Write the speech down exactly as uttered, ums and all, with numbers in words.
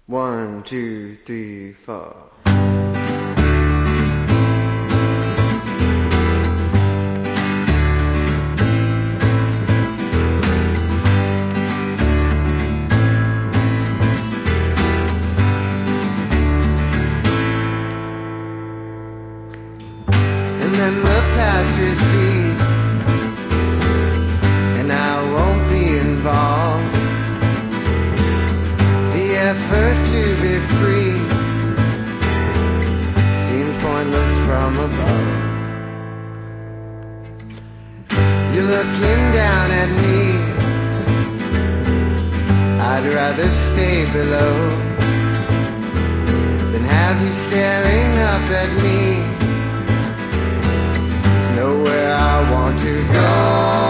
One, two, three, four. And then the past recedes, and I won't be involved. The effort to be free seems pointless from above. You're looking down at me, I'd rather stay below than have you staring up at me. There's nowhere I want to go.